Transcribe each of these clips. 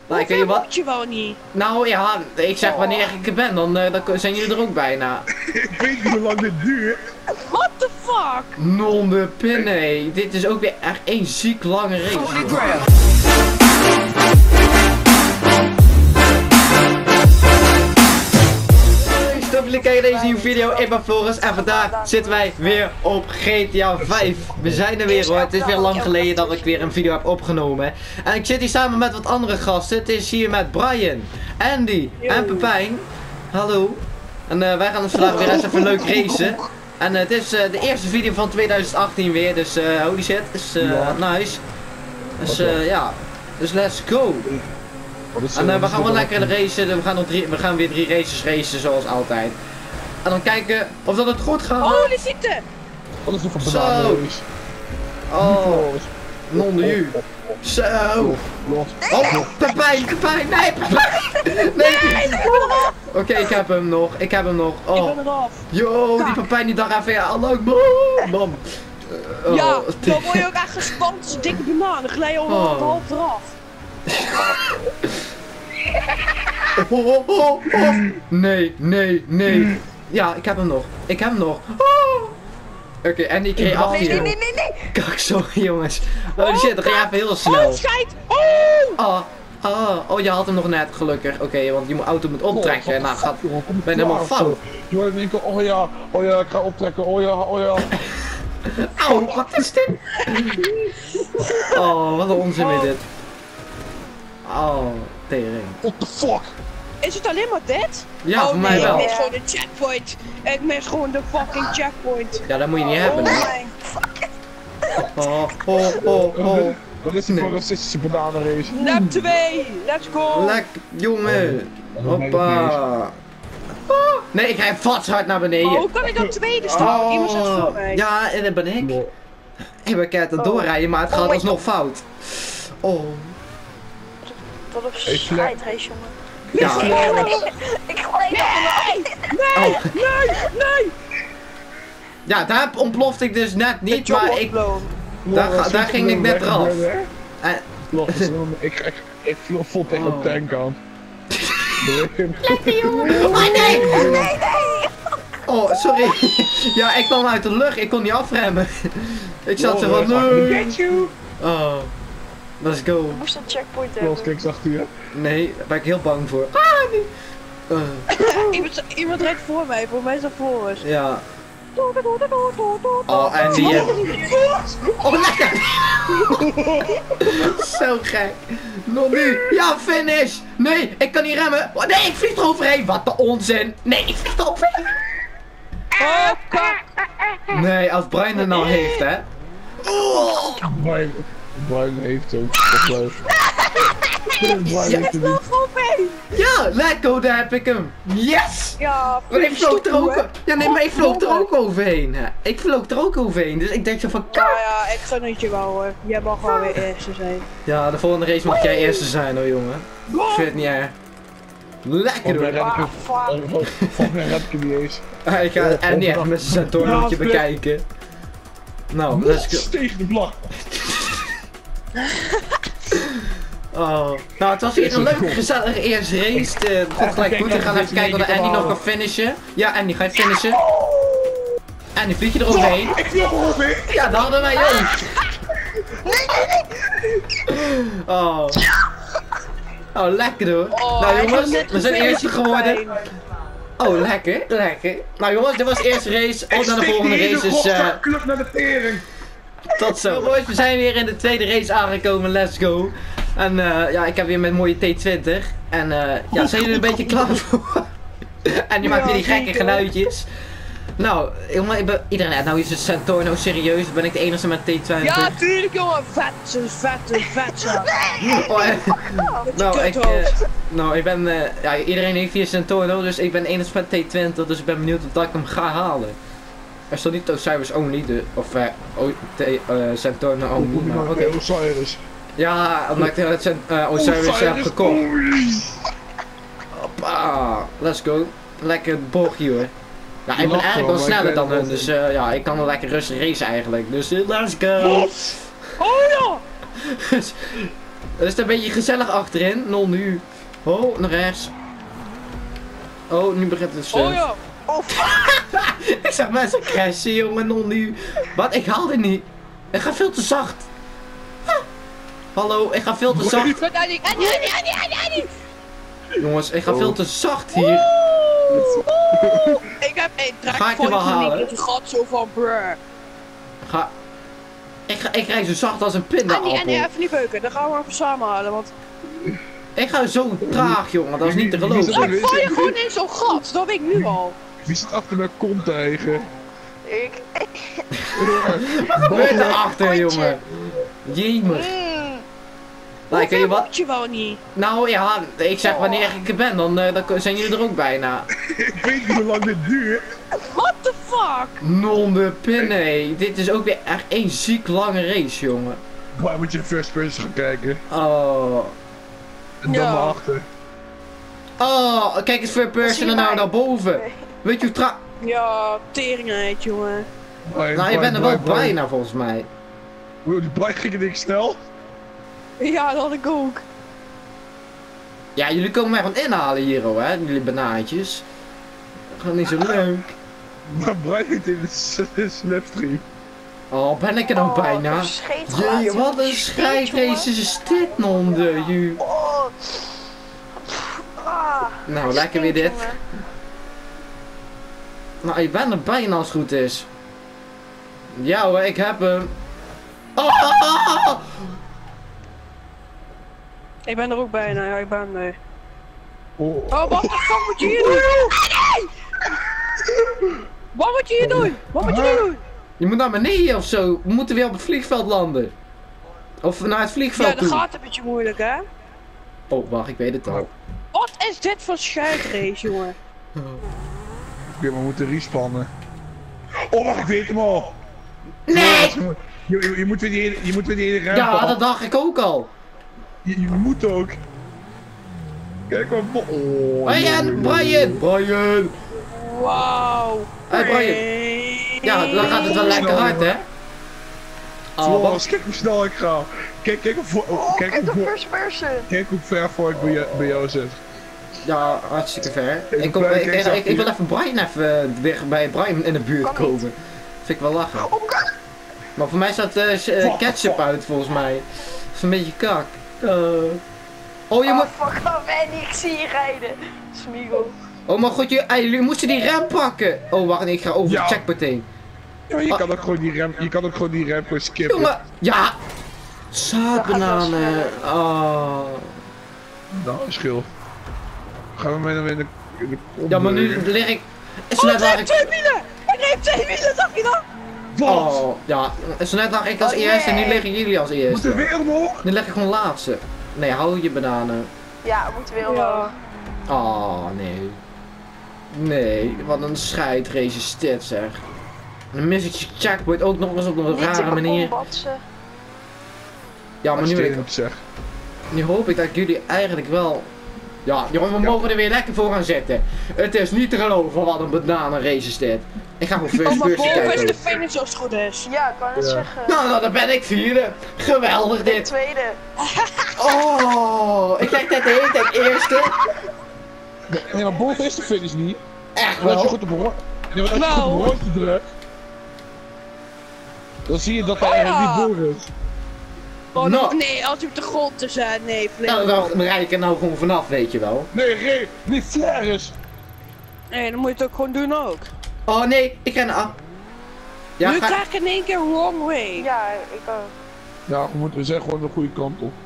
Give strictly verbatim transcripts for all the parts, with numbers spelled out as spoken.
Nou, ik weet niet wat. moet je wel niet? Nou ja, ik zeg wanneer ik er ben, dan, uh, dan zijn jullie er ook bijna. Ik weet niet hoe lang dit duurt. What the fuck? Non de pin, hé. Dit is ook weer echt één ziek lange race. Stop jullie kijken deze nieuwe video. Ik ben Floris en vandaag zitten wij weer op G T A vijf. We zijn er weer hoor. Het is weer lang geleden dat ik weer een video heb opgenomen. En ik zit hier samen met wat andere gasten. Het is hier met Brian, Andy en Pepijn. Hallo. En uh, wij gaan dus vandaag weer eens even leuk racen. En uh, het is uh, de eerste video van twintig achttien weer. Dus uh, holy shit. Is uh, nice. Dus uh, ja. Dus let's go. En uh, we gaan wel lekker racen, we gaan, nog drie, we gaan weer drie races racen zoals altijd. En dan kijken of dat het goed gaat. Oh, die zitten! Wat is er voor Zo. bananen? Oh, non de u. Zo. Oh, Pepijn, Pepijn, nee, Pepijn. Nee. Oké, okay, ik heb hem nog, ik heb hem nog. Oh. Ik ben eraf. Yo, die Pepijn die dacht even, ja, hallo, man. Uh, ja, dan word je ook echt gespand als een dikke banaan, dan glij je al oh. half eraf. Oh, oh, oh, oh. Nee, nee, nee. Ja, ik heb hem nog. Ik heb hem nog. Oh. Oké, okay, en die kreeg af. Nee, nee, nee, nee, nee. Kijk, sorry jongens. Oh shit, dan ga je even heel snel. Oh, schijt. Oh. Oh, oh, oh, je had hem nog net, gelukkig. Oké, okay, want je moet auto moet optrekken. Nou, gaat. Ben helemaal fout. Je hoort in oh ja, oh ja, ik ga optrekken. Oh ja, oh ja. Auw, wat is dit? Oh, wat een onzin is dit. Oh, tering. What the fuck? Is het alleen maar dit? Ja, oh, voor nee, mij wel. ik mis gewoon de checkpoint. Ik mis gewoon de fucking checkpoint. Ja, dat moet je niet hebben. Oh, oh, oh, oh, oh. Wat is die voor een racistische bananenrace? Lap twee, let's go. Lek, jongen. Hoppa. Oh. Nee, ik rijd vast hard naar beneden. Oh, hoe kan ik dan tweede staan? Oh. Iemand staat voor mij. Ja, en dat ben ik. Ik ben keihard aan het doorrijden, maar het gaat oh, alsnog fout. Oh. Wat een scheidreis, jongen. Ja. Ik gooi nee, nee, oh. nee, nee. Ja, daar ontploft ik dus net niet, maar ik... Daar, ga, daar ging ik net eraf. En... Ik, ik, ik vloog vol tegen een tank aan. Lekker jongen. Oh nee! Nee, nee! Oh, sorry. Ja, ik kwam uit de lucht, ik kon niet afremmen. Ik zat zo van... Nee. Oh. Let's go. Je moest een checkpoint hebben. Kijk, achter je. Nee, daar ben ik heel bang voor. Ah, nee. Uh. iemand, iemand rijdt voor mij, voor mij is dat voor ons. Ja. Oh, en die... Oh, lekker! Zo gek. Nog nu. Ja, finish! Nee, ik kan niet remmen. Oh, nee, ik vlieg er overheen. Wat de onzin. Nee, ik vlieg er overheen. Oh, kak. Nee, als Brian er nou heeft, hè. Oh. Brian, Brian heeft ook. Brian ja, heeft nog overheen. Ja, lekker, daar heb ik hem. Yes! Ja, maar ik vloog er ook. Ja, nee, maar ik vloog er ook overheen. Hè. Ik vloog er ook overheen, dus ik denk zo van. Ja, ja, ik gun het je wel hoor. Jij mag wel weer eerste zijn. Ja, de volgende race mag jij eerste zijn hoor, jongen. Ik vind het niet erg. Lekker hoor. Ah, fuck, mij red ik niet eens. Ik ga Andy even met zijn tornootje bekijken. Nou, let's go. Tegen de vlag. Oh. Nou, het was weer een leuke, gezellige eerste race. Het begon gelijk goed. We gaan even kijken of Andy nog kan finishen. Ja, Andy, ga je finishen? Andy, vlieg je er overheen? Ik vlieg er overheen. Ja, dat hadden wij ook. Nee, nee, nee. Oh. Oh, lekker hoor. Oh, nou jongens, we zijn eerste geworden. Oh, lekker, lekker. Nou jongens, dit was de eerste race. Op naar de volgende race. Dus, uh, club naar de tering. Tot zo. Boys, we zijn weer in de tweede race aangekomen. Let's go. En uh, ja, ik heb weer met mooie T twintig. En uh, ja, zijn jullie een beetje klaar voor? En je maakt weer die gekke geluidjes. Nou, jongen, ik ben, iedereen, nou is het Santorno serieus, ben ik de enige met T twintig? Ja, tuurlijk jongen, vet, vet, vet. Oh, eh, nou, ik, uh, nou, ik ben, uh, ja, iedereen heeft hier Santorno, dus ik ben de enige met T twintig, dus ik ben benieuwd of dat ik hem ga halen. Er stond niet Osiris only, de, of uh, o, t, uh, Santorno only, maar oké. Okay. Osiris. Ja, omdat ik het uh, Osiris, Osiris heb gekocht. Hoppa, let's go. Lekker bochtje hoor. Ja, ik ben eigenlijk wel sneller dan hun, dus uh, ja, ik kan wel lekker rustig racen eigenlijk. Dus uh, let's go. Oh ja! Het is een beetje gezellig achterin. Nul nu. Oh, naar rechts. Oh, nu begint het stuk. Oh ja. Oh, Ik zag mensen crashen, jongen. Nul nu. Wat? Ik haal dit niet. Ik ga veel te zacht. Ah. Hallo, ik ga veel te zacht. Annie, Annie, Annie, Annie, Annie, Annie. Jongens, ik ga veel te zacht hier. Oeh, ik heb één trek Ga ik voor er wel die halen? Het gat zo van bruh. Ga... Ik, ga, ik rij zo zacht als een pindaappel. Annie, Annie, even niet beuken. Dan gaan we even samen halen, want... Ik ga zo traag, jongen. Dat is niet te Wie- wie is geloven. dat? Ik val je gewoon in zo'n gat. Dat weet ik nu al. Wie zit achter mijn kont eigen? ik... Wat gebeurt er achter, jongen? Jemig. Mm. Nou, weet je wat? Moet je wel niet. Nou ja, ik zeg wanneer ik er ben, dan, uh, dan zijn jullie er ook bijna. Ik weet niet hoe lang dit duurt. What the fuck? Non de pin, hé. Dit is ook weer echt één ziek lange race, jongen. Waar moet je de first person gaan kijken? Oh. En dan Ja. naar achter. Oh, kijk eens per person en nou naar boven. Nee. Weet je hoe tra... Ja, teringheid, jongen. Brian, Nou, je bent er wel Brian, Brian. bijna volgens mij. Wow, die Brian ging ik snel. Ja, dat had ik ook. Ja, jullie komen mij gewoon inhalen hier, hoor, hè. Jullie banaantjes. Gewoon niet zo leuk. Maar Brian heeft in de slipstream. Oh, ben ik er nou Oh, bijna? een scheet Jee, gelaten. wat een scheidrace is dit, non de ju. Oh. Ah, Nou, lekker weer dit. jongen. Nou, je bent er bijna als het goed is. Ja hoor, ik heb hem. Oh, oh, oh, oh. Ik ben er ook bijna, ja, ik ben er. Oh, Oh, wat de fuck moet je hier doen? Nee! Wat moet je hier doen? Wat moet je hier doen? Je moet naar beneden of zo. We moeten weer op het vliegveld landen. Of naar het Ja, vliegveld dat toe. gaat een beetje moeilijk, hè? Oh, wacht, ik weet het al. Wat is dit voor scheidrace, jongen? Oké, we moeten respannen. Oh, wacht, ik weet hem al. Nee! Je, je, je moet weer die hele, je moet weer die hele ramp Ja, af. dat dacht ik ook al. Je, je moet ook. Kijk wat bo- Oh, Brian, jongen. Brian, Brian. Wauw. Hey, Brian. Ja, dan gaat het wel lekker hard, hè? Oh, Floris, wat? kijk hoe snel ik ga. Kijk, kijk, hoe, voor- Oh, kijk, kijk hoe, de voor- first person. kijk hoe ver voor ik bij jou, bij jou zit. Ja, hartstikke ver. Even Ik, kom, klein, ik, kijk, ik, ik, zachtjes. wil even Brian even eh, weer bij Brian in de buurt Kan niet. komen. Vind ik wel lachen. Oh, God. Maar voor mij staat eh, s- eh, ketchup uit volgens mij. Dat is een beetje kak. Eh. Oh, je Oh, moet... fuck, oh, Manny, ik zie je rijden. Smigo. Oh mijn god, je, ey, jullie moesten die rem pakken. Oh, wacht, ik ga over Ja. de checkpoint heen. Ja, je Ah. kan ook gewoon die rem, je kan ook gewoon die rem gewoon skippen. Jongen, ja. Zaadbananen. Oh. Nou, schil. Gaan we met hem in de, in de kont Ja, maar nu drukken. lig ik... Is Oh, net het lag heeft ik... twee wielen! Het heeft twee wielen, zag je dat? Wat? Oh, ja. Is net lag ik als Oh, eerste en nu nee. liggen jullie als Moet eerste. er weer omhoog? Nu leg ik gewoon laatste. Nee, hou je bananen. Ja, we moeten weer omhoog. Ja. Oh, nee. Nee, wat een scheidrace is dit, zeg. En dan mis ik je checkpoint ook nog eens op een Niet te rare manier. botsen. Ja, maar nu, wil ik, Wat zeg. nu hoop ik dat jullie eigenlijk wel... Ja, jongen, we mogen er weer lekker voor gaan zitten. Het is niet te geloven wat een bananenrace is dit. Ik ga gewoon Oh, first maar person boven is kijken. de finish als het goed is. Ja, ik kan het Ja. zeggen. Nou, nou, dan ben ik vierde. Geweldig De dit. tweede. Oh, ik kijk net de hele tijd eerste. Nee, maar boven is de finish niet. Echt En als je wel. goed op een nee, maar als je Nou. goed op een rondje drukt, dan zie je dat hij Oh, eigenlijk ja. niet door is. Oh, Nou. nee, als hij op de grond is, hè. Nee, Nou, flink. dan rijd ik er nou gewoon vanaf, weet je wel. Nee, Ray, niet Flaris. Nee, dan moet je het ook gewoon doen ook. Oh nee, ik ren af. Ja, nu ga... krijg ik in één keer wrong way. Ja, ik ook. Ja, we moeten we zijn gewoon de goede kant op.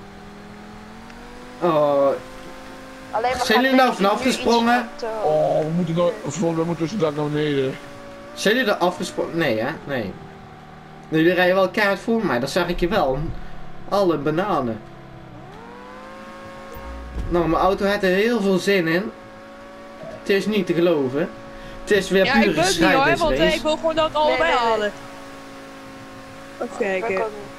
Oh, Alleen maar Zijn jullie nou vanaf gesprongen? Oh, we moeten nou, volgens mij moeten we daar naar beneden. zijn jullie er afgesprongen? Nee, hè? Nee. Nee, jullie rijden wel keihard voor mij, dat zag ik je wel. Alle bananen. Nou, mijn auto heeft er heel veel zin in. Het is niet te geloven. Het is weer Ja, ik pure weet niet hoor, want eh, scheidingsrace. ik wil gewoon dat allebei nee, nee. halen. Even Ik kijken. ook niet.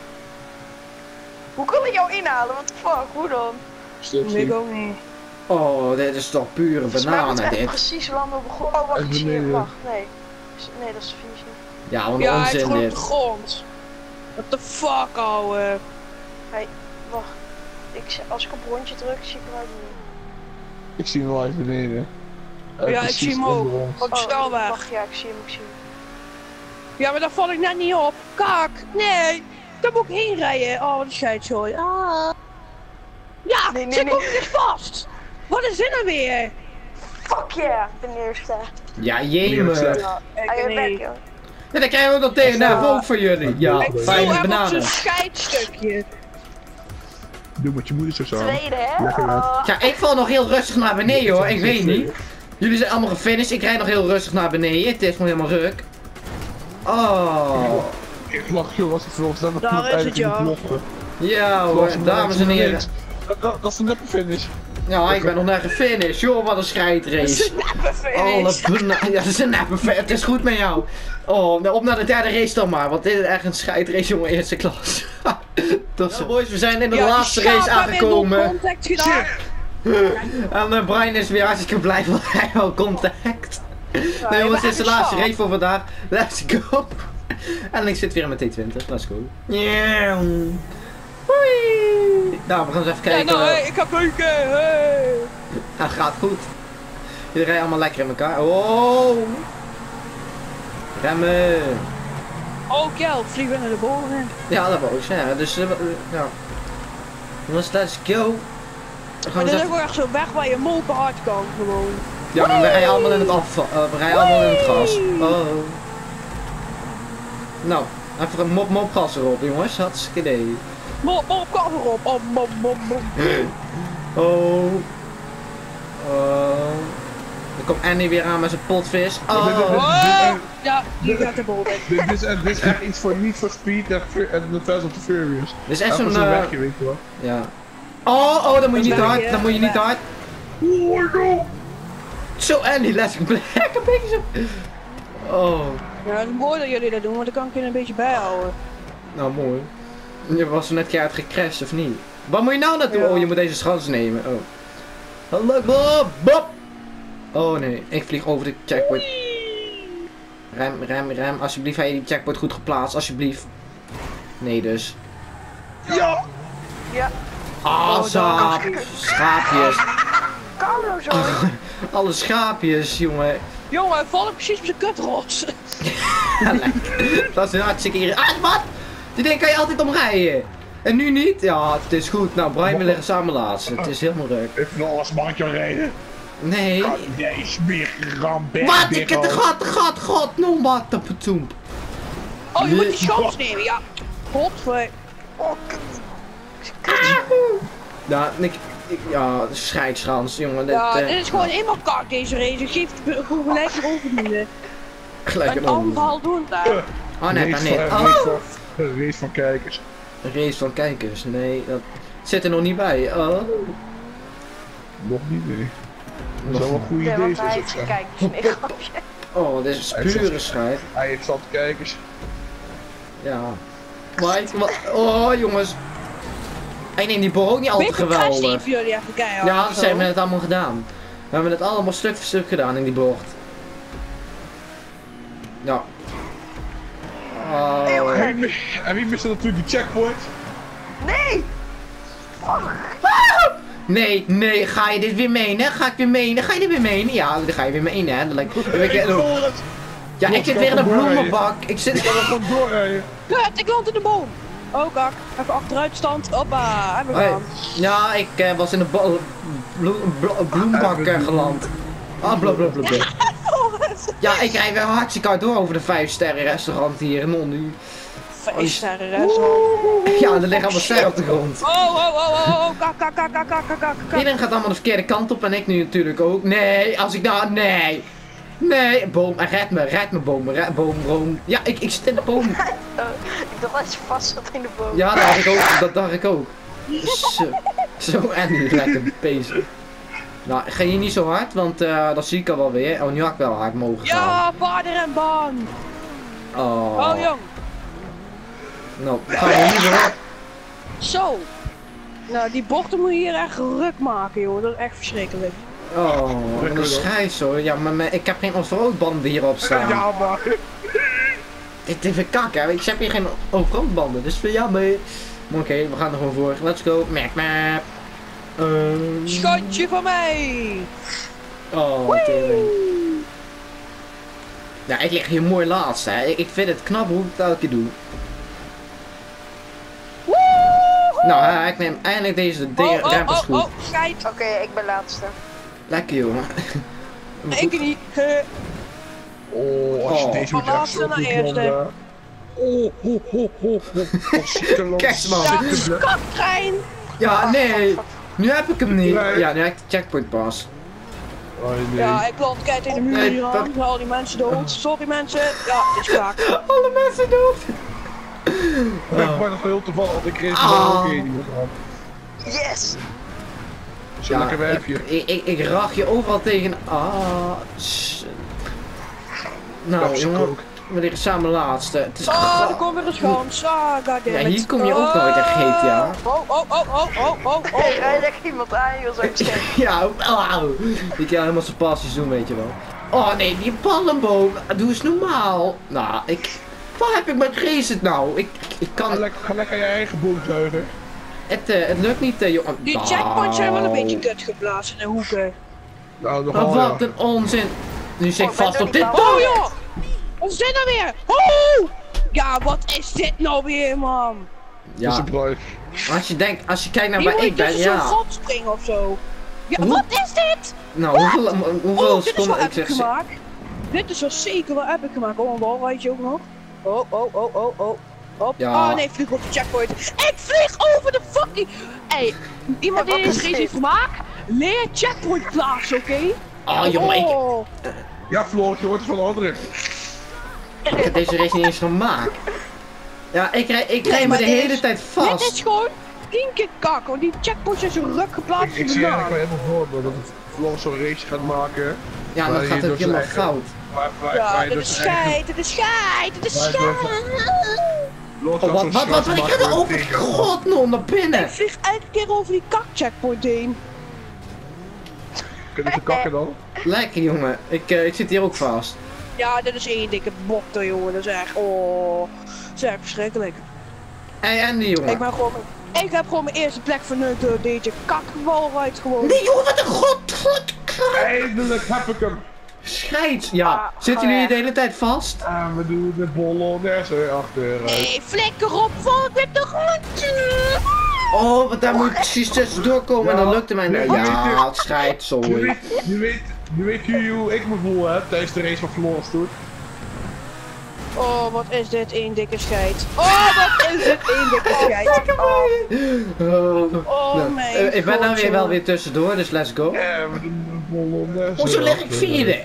Hoe kan ik jou inhalen? What the fuck? Hoe dan? Stil, Nee, ik ook niet. Oh, dit is toch pure Volgens mij moet bananen, echt dit. precies hoe lang we begonnen. Oh, wacht, Echt ik zie je. beneden. Wacht, nee. Nee, dat is de finish niet. Ja, wat een Ja, hij is onzin gewoon op de dit. grond. What the fuck, ouwe. Wacht. ik, zie- als ik op rondje druk, zie ik hem uit niet. Ik zie hem live beneden. Uh, Ja, ik precies zie hem onder ook. ons. Op de snelweg. Wacht, ja, ik zie hem, ik zie hem. Ja, maar daar val ik net niet op. Kak, nee. Daar moet ik heen rijden. Oh, wat een scheidzooi. Ah. Ja, Nee, nee, ze nee. komt weer vast. Wat is dit nou weer? Fuck yeah, ik ben de eerste. Ja, jemig. Ja. Ja, Ik hij niet. weg, joh. Ja, dan krijgen we nog tegen Ja. ook voor jullie. Ja, Ik voel fijne hem op bananen. zo'n scheidstukje. Doe met je moeder zo samen. Tweede, hè? Lekker uit. Oh, Ja, ik val nog heel rustig naar beneden hoor, ik weet niet. Jullie zijn allemaal gefinished, ik rijd nog heel rustig naar beneden. Het is gewoon helemaal ruk. Oh. Ik lach joh, was het volgens dat Daar het is het, ja. plofte. Ja hoor, dames en heren. Dat, dat, dat is een neppe finish. Ja, ik ben nog naar gefinished. Joh, wat een scheidrace. Alle bana- ja, dat is een neppe fe- Het is goed met jou. Oh, nou, op naar de derde race dan maar, want dit is echt een scheidrace, jongen, eerste klas. Tot zo. Boys, we zijn in de laatste race aangekomen. Contact gedaan. En uh, Brian is weer hartstikke blij, want hij had contact. Nou jongens, dit is de laatste race voor vandaag. Let's go. En ik zit weer in mijn T twintig, let's go. Yeah. Hoi. Nou, we gaan eens even Ja, kijken. nou, hey, ik ga beuken. Hey. Ja, gaat goed. Jullie rijden allemaal lekker in elkaar. Oh. Remmen. Oh, Kel, vliegen we naar de boven. Ja, dat was ja. Dus, uh, ja. Jongens, let's go. We gaan Maar eens dit is even... gewoon echt zo weg waar je mopen hard kan, gewoon. Ja, maar we rijden allemaal in het afval. Uh, we rijden allemaal in het gas. Oh. Nou, even een mop mop gas erop, jongens. Hartstikke idee. Mop, mop, kan erop. Oh, mop, mop, mop. Oh. Oh. Er komt Andy weer aan met zijn potvis. Oh. Oh, ja, die gaat er boven. Dit is, dit is echt iets voor niet voor Speed en Fu- en The Fast of the Furious. Dit is echt Even zo'n... zo'n uh, wegje, weet je wel. ja. Oh, oh, dan moet je niet te hard. Dan moet je niet te hard. Oh no! Zo, Andy, let's go. Lekker bezig. Oh. Ja, het is mooi dat jullie dat doen, want dan kan ik je een beetje bijhouden. Nou, mooi. Je was er net keihard gecrashed, of niet? Waar moet je nou naartoe? Ja. Oh, je moet deze schans nemen. Oh. Hallo, Bob! Bob! Oh nee, ik vlieg over de checkpoint. Rem, rem, rem. Alsjeblieft, heb je die checkpoint goed geplaatst? Alsjeblieft. Nee dus. Ja! ja. Ah, saap. Schaapjes. Carlo zo. Alle schaapjes, jongen. Jongen, val ik precies op zijn kutrots. Dat is een hartstikke irritant. Ah, wat? Die ding kan je altijd omrijden. En nu niet? Ja, het is goed. Nou, Brian, we liggen samen laatst. Het is helemaal ruk. Even nog als mannetje rijden. Nee. Nee, smeerram, Wat? Ik heb de gat, de gat, god, no wat de patoemp. Oh, je moet die schans nemen, ja. Godver. Oh, Ja, ik, ik, ja, scheidschans, jongen. Dit, Ja, eh, dit is gewoon helemaal kak deze race. Geef het gewoon gelijk overdoende. gelijk Een een om. anderhalf doen daar. Oh, nee, race, nee. van, Oh. race, van, een race van kijkers. Een race van kijkers. Nee, dat zit er nog niet bij. Oh. Nog niet, nee. Dat Nog zou wel een goede ja, idee want hij zijn. heeft zou ik zeggen. gekeken. Nee, grapje. Oh, dit is pure scheid. Hij heeft zat kijkers. Ja. Mike, wat? Oh, jongens. Ik neem die boor ook niet al te Beetje crash geweldig. heeft jullie even keihard. Ja, of ze zo. hebben het allemaal gedaan. We hebben het allemaal stuk voor stuk gedaan in die bocht. Ja. Oh. En wie, en wie miste natuurlijk die checkpoint? Nee! Nee, nee, ga je dit weer menen? Ga ik weer menen? Ga je dit weer menen? Ja, dan ga je weer menen, hè. Dan lijkt- dan weet je- Ja, ik zit weer in een bloemenbak. Ik Ik zit... kan er gewoon doorrijden. Kut, ik land in de boom. Oh kak, even achteruitstand. Hoppa, en we Hoi. gaan. Ja, ik eh, was in een blo- bloem- blo- bloembak eh, geland. Ah, blablabla. Ja, ik rijd weer hartstikke hard door over de vijf sterren restaurant hier in Nondi. Vijf sterren restaurant. Ja, er liggen allemaal sterren op de grond. Oh, oh, oh, oh, oh, kak, kak, kak, kak, kak, kak, kak. Iedereen gaat allemaal de verkeerde kant op en ik nu natuurlijk ook. Nee, als ik nou... Nee. Nee, boom, red me, red me boom, red, boom, boom. Ja, ik, ik zit in de boom. Uh, ik dacht dat je vast zat in de boom. Ja, dat dacht ik ook, dat dacht ik ook. Zo, zo en nu lekker bezig. Nou, ga je niet zo hard, want uh, dat zie ik al wel weer. Oh, nu had ik wel hard mogen gaan. Ja, paarden en baan. Oh, Oh, jong. nou, gaan we niet meer. Zo. Nou, die bochten moet je hier echt ruk maken, joh. Dat is echt verschrikkelijk. Oh, wat een schijs hoor. Ja, maar mijn- ik heb geen off-road banden hierop staan. Ja, maar. Dit is even kak, hè. Ik heb hier geen off-road banden, dus ja, maar... Oké, okay, we gaan er gewoon voor. Let's go. Map, map. Um... Schatje van mij! Oh, tering. Ja, ik lig hier mooi laatst, hè. Ik vind het knap hoe ik het elke keer doe. Woehoe! Nou, hè, ik neem eindelijk deze de Oh, oh, rempers oh, goed. oh, schijt. Oké, okay, ik ben laatste. Lekker, jongen. Nee, ik niet. Uh, Oh, als je Oh. deze Van moet echt laatste zo naar goed eerste. landen. Oh, ho, ho, ho, ho. Als ziekeloos. Kerstman. ja, Ziekeloos. kaktrein! Ja, nee. Nu heb ik hem niet. Nee. Ja, nu heb ik de checkpoint pas. Oh, nee. Ja, ik land kijk tegen de muur Nee, hier dat- aan. Al die mensen dood. Sorry mensen. Ja, dit is klaar. Alle mensen dood. Ik ben nog heel toevallig, want ik kreeg er Ah. ook een. Yes! Zo lekker werfje. Ik, ik, ik rag je overal tegen. Ah. shit. Nou, Pepsi jongen. Coke. We liggen samen laatste. Het is Oh, er komt weer een schans. Ah, goddammit. Ja, hier kom je ook nooit in G T A. Oh, oh, oh, oh, oh, oh, oh. Hey, rij lekker iemand aan, joh, zo scherp. Ja, auw. Ik kan helemaal zijn passies doen, weet je wel. Oh nee, die palmboom. Doe eens normaal. Nou, ik... Waar heb ik mijn race het nou? Ik, ik Ga kan... lekker, ga lekker je eigen boel zuigen. Het, uh, het lukt niet, uh, jongen. Die checkpoints zijn wel een beetje kut geblazen in de hoeken. Nou, Maar nogal wat ja. een onzin. Nu zit ik Oh, ben vast door op die dit bal. bal. Oh joh! Wat is dit nou weer? Oh! Ja, wat is dit nou weer, man? Dat is Ja, een blijf. als je denkt, als je kijkt naar Hier waar moet ik je ben, tussen zo'n ja. gat springen of zo. Ja, Hoe? wat is dit? Nou, hoeveel, hoeveel Oh, dit is wel seconden ik epic zeg... gemaakt. Dit is wel zeker wel epic gemaakt. Oh, een walrijtje ook nog. Oh, oh, oh, oh, oh. Hop. Ja. Oh nee, vlieg op de checkpoint. Ik vlieg over de fucking... Hey, iemand die Ja, wat deze is race dit? heeft gemaakt, leer checkpoint plaatsen, oké? Oh, jongen, ik, Oh. Ja, Floor, je hoort het van de anderen. ik heb deze race niet eens gemaakt. Ja, ik rij, ik rij me maar de dit hele is- tijd Dit vast. is gewoon tien keer kak, want die checkpoints zijn zo ruk geplaatst Ik, in ik de zie eigenlijk naam. wel helemaal voor me dat het Floor zo'n race gaat maken. Ja, waar dan je gaat door het zijn helemaal eigen- fout. Waar, waar, Ja, waar je dit dus is zijn eigen- scheid, dit is scheid, dit is waar je door zijn- scheid. Floor Oh, gaat wat, zo'n wat, wat, shot wat, ik maken ga er met over tegen. god nog naar binnen. Ik vlieg elke keer over die kak checkpoint heen. Kunnen ze kakken dan? Lekker, jongen. Ik, uh, ik zit hier ook vast. Ja, dit is één dikke botter, jongen. Dat is echt, oh, dat is echt verschrikkelijk. Hey, Andy, Ik jongen. ben gewoon, ik heb gewoon mijn eerste plek verneukt door deze kakbalrijd gewoon. Nee, jongen, wat een god, god, god. Eindelijk heb ik hem! Scheids. Ja, Ah, zitten oh jullie ja. de hele tijd vast? En we doen de bolognese achteruit. Nee, flikker op, volk met de grond. Oh, want daar moet ik precies tussendoor komen en dan Ja. lukt het mij niet. Nee, Ja, het scheidt, Je sorry. weet, je weet, je weet hoe, hoe ik me voel hè, tijdens de race van Floor toen. Oh, wat is dit één dikke scheid. Oh, wat is dit één dikke scheid. Oh, Oh, oh nou, mijn eh, ik ben nou god, weer wel jongen. weer tussendoor, dus let's go. Ja, we doen de bolognese. Hoezo lig ik achteruit. vierde?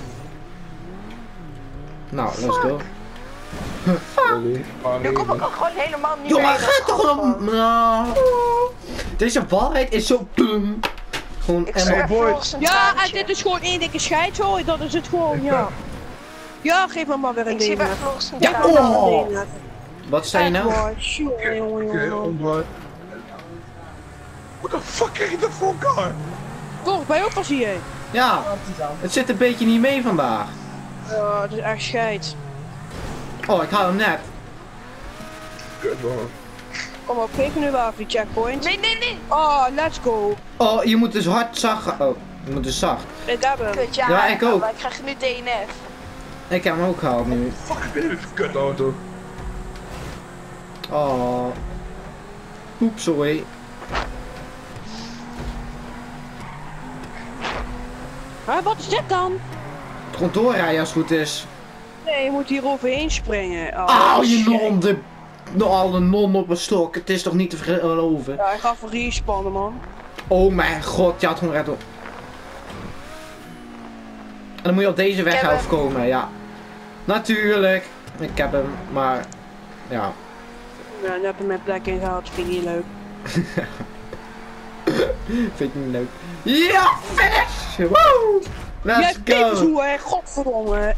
Nou, let's go. Sorry, maar Nu kom ik even. ook gewoon helemaal niet Jongen, meer. ga toch gewoon... Nou. Deze waarheid is zo... Pum. Gewoon Ik en... zeg boy. volgens een Ja, en traantje. dit is gewoon één dikke scheid, hoor. Dat is het gewoon, ja. Ja, geef me maar weer een Ik zie ding. bij hè. volgens een Ja, Geef traantje. me maar oh. een ding. hè. Wat zei je nou? Echt waar, jongen, jongen, Oké, jongen. omdraai. What the fuck krijg je dat voor elkaar? Toch, ben je ook pas hier? Ja, het zit een beetje niet mee vandaag. Ja, het is echt scheid. Oh, ik haal hem net. Kut man. Kom op, geef me nu wel even die checkpoint. Nee, nee, nee. Oh, let's go. Oh, je moet dus hard zacht gaan. Oh, je moet dus zacht. Ik heb hem. Kut, ja. Ja, ik ook. Maar ik krijg nu D N F. Ik heb hem ook gehaald nu. Fuck, ik ben een kut auto. Oh. Oeps, sorry. Hè, wat is dit dan? Gewoon doorrijden als het goed is. Nee, je moet hier overheen springen. Oh, Auw, je shit. non, de... Al een non op een stok. Het is toch niet te geloven? Ja, ik ga voor respannen, man. Oh mijn god, je had gewoon recht op. En dan moet je op deze weg heb hem. afkomen, ja. Natuurlijk. Ik heb hem, maar... Ja. Ja, nu heb ik mijn plek ingehaald. Vind ik niet leuk. Vind ik niet leuk. Ja, finish! Woo! Let's Jij bent go! zo, hè. Godverdomme.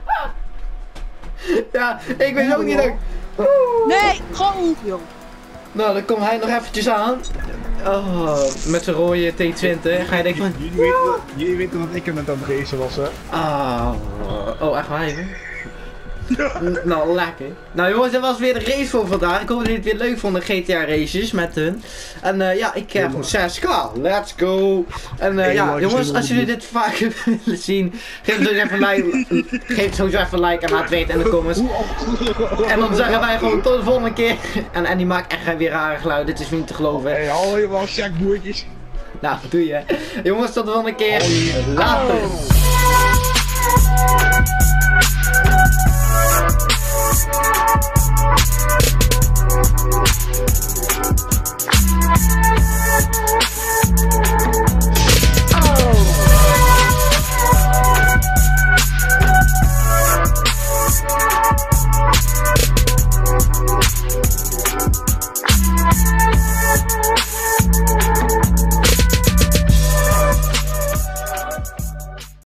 Ja, ik weet ook niet dat ik... Woe! Nee, gewoon joh. Nou, dan komt hij nog eventjes aan. Oh, met zijn rode T twintig. Ga je denken van... Jullie weten, jullie weten dat ik er net aan het racen was hè? Ah, oh, echt waar even. Nou, lekker. Nou jongens, dit was weer de race voor vandaag. Ik hoop dat jullie het weer leuk vonden, G T A races met hun. En uh, ja, ik heb gewoon zes k. Let's go. En uh, ja, jongens, als jullie dit vaker willen zien, geef het sowieso even een like. Geef sowieso even een like en laat het weten in de comments. En dan zeggen wij gewoon tot de volgende keer. En, en die maakt echt weer rare geluiden, dit is niet te geloven. Hé, hey, hou je wel checkboertjes. Nou, doe je. Jongens, tot de volgende keer. Later. Oh.